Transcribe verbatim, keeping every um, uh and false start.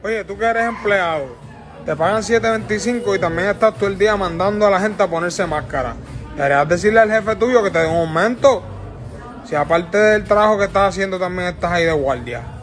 Oye, tú que eres empleado, te pagan siete veinticinco y también estás todo el día mandando a la gente a ponerse máscara. Deberías decirle al jefe tuyo que te dé un aumento. Si aparte del trabajo que estás haciendo también estás ahí de guardia.